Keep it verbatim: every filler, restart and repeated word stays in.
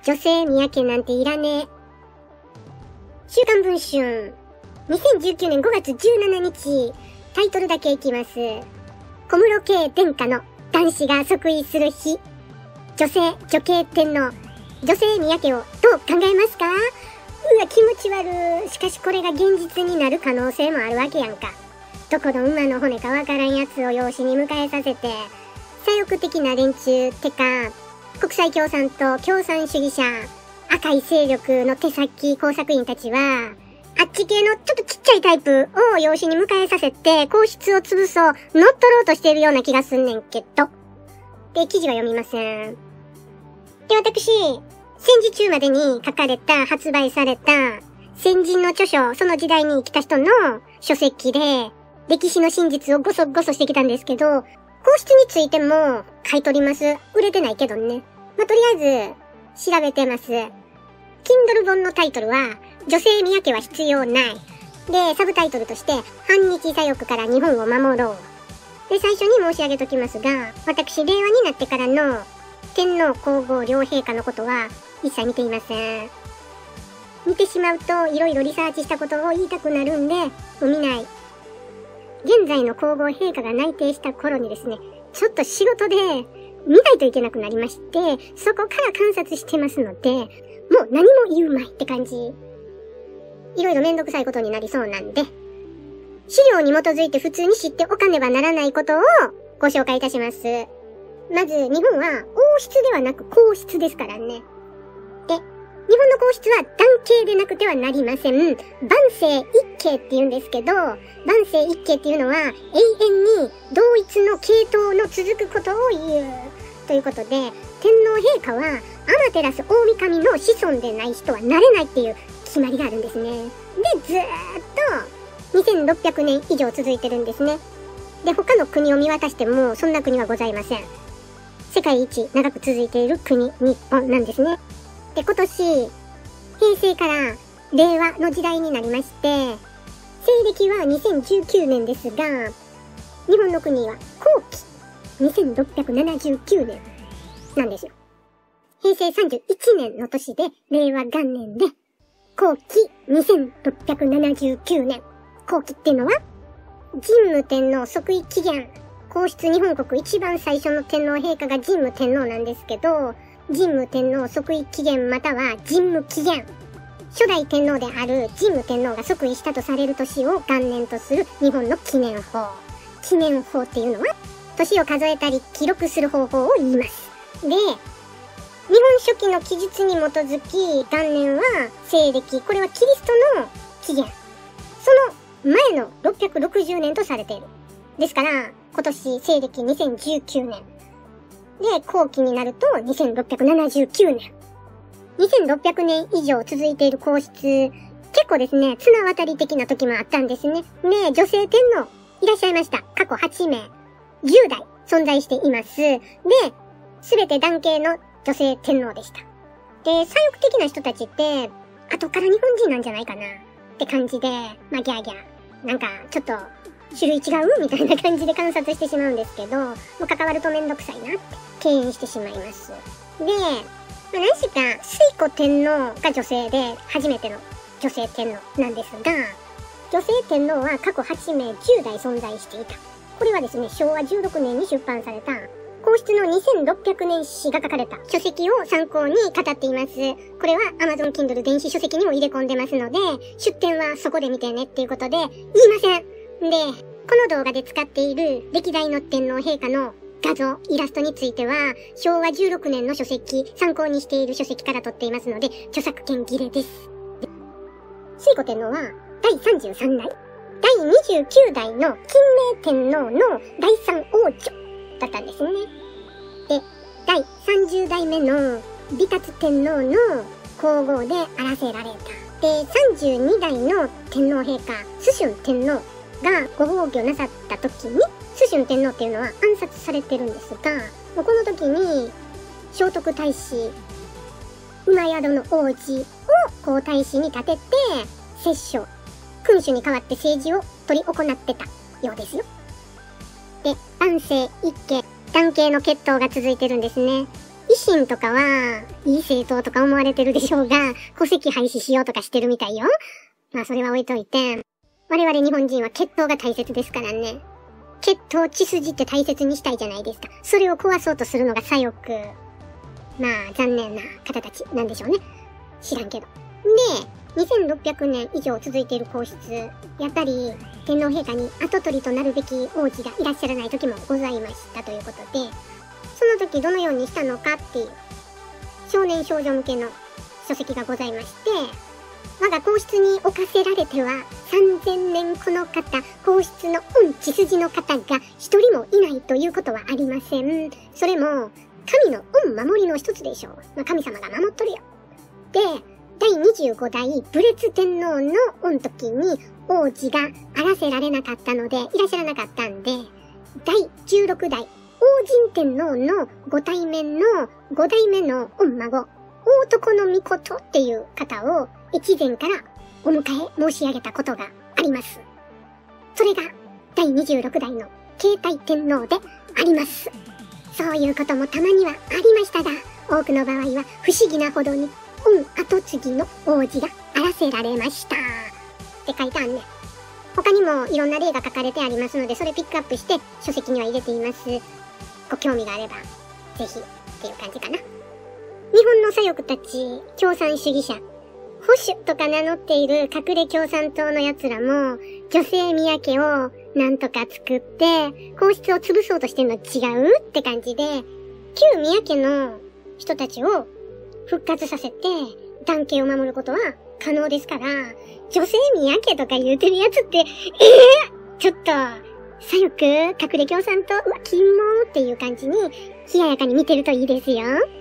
女性三宅なんていらねえ。週刊文春。にせんじゅうきゅうねんごがつじゅうしちにち。タイトルだけいきます。小室圭殿下の男子が即位する日。女性女系天皇。女性三宅をどう考えますか？うわ、気持ち悪い。しかしこれが現実になる可能性もあるわけやんか。どこの馬の骨かわからんやつを養子に迎えさせて、左翼的な連中てか、国際共産と共産主義者、赤い勢力の手先工作員たちは、あっち系のちょっとちっちゃいタイプを養子に迎えさせて、皇室を潰そう、乗っ取ろうとしているような気がすんねんけど。で、記事は読みません。で、私、戦時中までに書かれた、発売された、先人の著書、その時代に生きた人の書籍で、歴史の真実をごそごそしてきたんですけど、皇室についても買い取ります。売れてないけどね。まあ、とりあえず、調べてます。Kindle 本のタイトルは、女性三宅は必要ない。で、サブタイトルとして、反日左翼から日本を守ろう。で、最初に申し上げときますが、私、令和になってからの天皇皇后両陛下のことは一切見ていません。見てしまうと、いろいろリサーチしたことを言いたくなるんで、もう見ない。現在の皇后陛下が内定した頃にですね、ちょっと仕事で見ないといけなくなりまして、そこから観察してますので、もう何も言うまいって感じ。いろいろめんどくさいことになりそうなんで、資料に基づいて普通に知っておかねばならないことをご紹介いたします。まず、日本は王室ではなく皇室ですからね。で、日本の皇室は男系でなくてはなりません。万世一系って言うんですけど、万世一系っていうのは永遠に同一の系統の続くことを言う。ということで、天皇陛下は天照大神の子孫でない人はなれないっていう決まりがあるんですね。で、ずーっとにせんろっぴゃくねん以上続いてるんですね。で、他の国を見渡してもそんな国はございません。世界一長く続いている国、日本なんですね。で、今年、平成から令和の時代になりまして、西暦はにせんじゅうきゅうねんですが、日本の国は後期にせんろっぴゃくななじゅうきゅうねんなんですよ。平成さんじゅういちねんの年で、令和元年で、後期にせんろっぴゃくななじゅうきゅうねん。後期っていうのは、神武天皇即位期限。皇室日本国一番最初の天皇陛下が神武天皇なんですけど、神武天皇即位期限または神武期限。初代天皇である神武天皇が即位したとされる年を元年とする日本の記念法。記念法っていうのは、年を数えたり記録する方法を言います。で、日本書紀の記述に基づき、元年は西暦、これはキリストの起源。その前のろっぴゃくろくじゅうねんとされている。ですから、今年西暦にせんじゅうきゅうねん。で、後期になるとにせんろっぴゃくななじゅうきゅうねん。にせんろっぴゃくねん以上続いている皇室、結構ですね、綱渡り的な時もあったんですね。ね、女性天皇いらっしゃいました。過去はちめい、じゅうだい存在しています。で、すべて男系の女性天皇でした。で、左翼的な人たちって、後から日本人なんじゃないかなって感じで、まあギャーギャー、なんかちょっと種類違うみたいな感じで観察してしまうんですけど、もう関わるとめんどくさいなって敬遠してしまいます。で、まあ、何しか推古天皇が女性で初めての女性天皇なんですが、女性天皇は過去はちめいじゅうだい存在していた。これはですね、しょうわじゅうろくねんに出版された皇室のにせんろっぴゃくねん史が書かれた書籍を参考に語っています。これは Amazon Kindle 電子書籍にも入れ込んでますので、出典はそこで見てねっていうことで言いません。で、この動画で使っている歴代の天皇陛下の画像、イラストについては、しょうわじゅうろくねんの書籍、参考にしている書籍から取っていますので、著作権切れです。推古天皇はだいさんじゅうさんだい、だいにじゅうきゅうだいの金明天皇のだいさん王女だったんですね。で、だいさんじゅうだいめの美達天皇の皇后であらせられた。で、さんじゅうにだいの天皇陛下、崇春天皇がご崩御なさった時に、崇春天皇っていうのは暗殺されてるんですが、この時に聖徳太子、馬宿の王子を皇太子に立てて、摂政、君主に代わって政治を取り行ってたようですよ。で、万世一系、男系の血統が続いてるんですね。 維新とかは、いい政党とか思われてるでしょうが、戸籍廃止しようとかしてるみたいよ。まあそれは置いといて、我々日本人は血統が大切ですからね。血統血筋って大切にしたいじゃないですか。それを壊そうとするのが左翼。まあ残念な方たちなんでしょうね。知らんけど。で、にせんろっぴゃくねん以上続いている皇室、やっぱり天皇陛下に跡取りとなるべき王子がいらっしゃらない時もございましたということで、その時どのようにしたのかっていう少年少女向けの書籍がございまして、我が皇室に置かせられてはさんぜんねんこの方、皇室の御血筋の方が一人もいないということはありません。それも神の御守りの一つでしょう。まあ、神様が守っとるよ。で、だいにじゅうごだい武烈天皇の御時に王子があらせられなかったので、いらっしゃらなかったんで、だいじゅうろくだい王神天皇のご対面のごだいめの御孫、大徳の御事っていう方を越前からお迎え申し上げたことがあります。それがだいにじゅうろくだいの慶太天皇であります。そういうこともたまにはありましたが、多くの場合は不思議なほどに御後継ぎの王子があらせられましたって書いてあんね。他にもいろんな例が書かれてありますので、それピックアップして書籍には入れています。ご興味があればぜひっていう感じかな。日本の左翼たち共産主義者、保守とか名乗っている隠れ共産党の奴らも女性宮家をなんとか作って皇室を潰そうとしてるの違うって感じで、旧宮家の人たちを復活させて男系を守ることは可能ですから、女性宮家とか言うてるやつって、えー、ちょっと左翼隠れ共産党、うわ、キモーっていう感じに冷ややかに見てるといいですよ。